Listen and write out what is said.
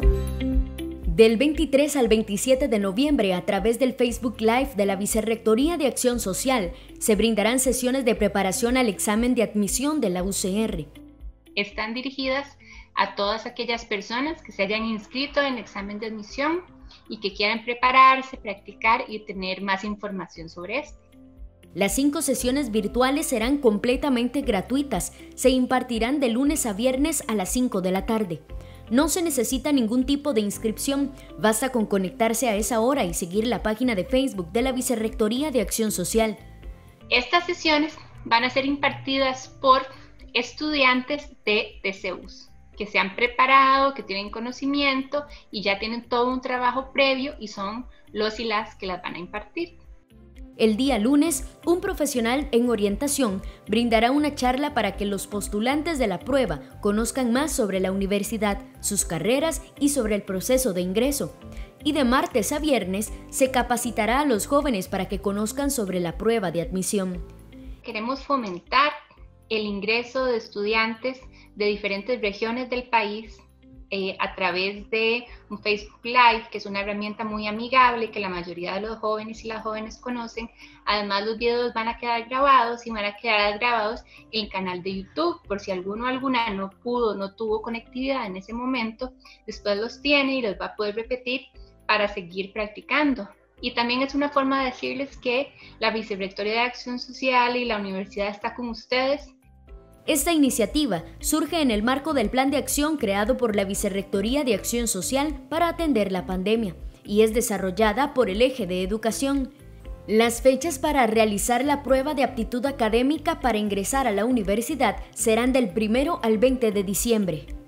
Del 23 al 27 de noviembre, a través del Facebook Live de la Vicerrectoría de Acción Social, se brindarán sesiones de preparación al examen de admisión de la UCR. Están dirigidas a todas aquellas personas que se hayan inscrito en el examen de admisión y que quieran prepararse, practicar y tener más información sobre este. Las 5 sesiones virtuales serán completamente gratuitas. Se impartirán de lunes a viernes a las 5 de la tarde. No se necesita ningún tipo de inscripción, basta con conectarse a esa hora y seguir la página de Facebook de la Vicerrectoría de Acción Social. Estas sesiones van a ser impartidas por estudiantes de TCUs que se han preparado, que tienen conocimiento y ya tienen todo un trabajo previo y son los y las que las van a impartir. El día lunes, un profesional en orientación brindará una charla para que los postulantes de la prueba conozcan más sobre la universidad, sus carreras y sobre el proceso de ingreso. Y de martes a viernes se capacitará a los jóvenes para que conozcan sobre la prueba de admisión. Queremos fomentar el ingreso de estudiantes de diferentes regiones del país a través de un Facebook Live, que es una herramienta muy amigable que la mayoría de los jóvenes y las jóvenes conocen. Además, los videos van a quedar grabados y van a quedar grabados en el canal de YouTube, por si alguno o alguna no tuvo conectividad en ese momento, después los tiene y los va a poder repetir para seguir practicando. Y también es una forma de decirles que la Vicerrectoría de Acción Social y la universidad está con ustedes. Esta iniciativa surge en el marco del Plan de Acción creado por la Vicerrectoría de Acción Social para atender la pandemia y es desarrollada por el Eje de Educación. Las fechas para realizar la prueba de aptitud académica para ingresar a la universidad serán del 1 al 20 de diciembre.